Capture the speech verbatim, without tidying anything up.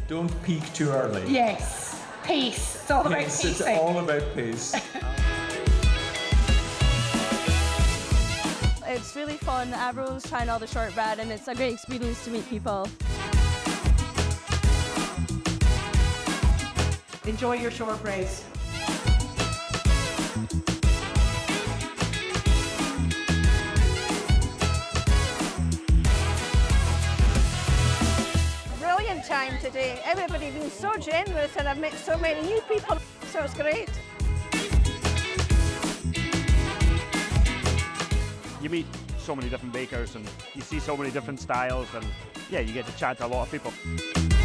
Don't peak too early. Yes, pace. It's all about Yes, pacing. it's all about pace. It's really fun. Everyone's trying all the shortbread and it's a great experience to meet people. Enjoy your shortbreads. Brilliant time today. Everybody's been so generous and I've met so many new people, so it's great. You meet so many different bakers and you see so many different styles, and yeah, you get to chat to a lot of people.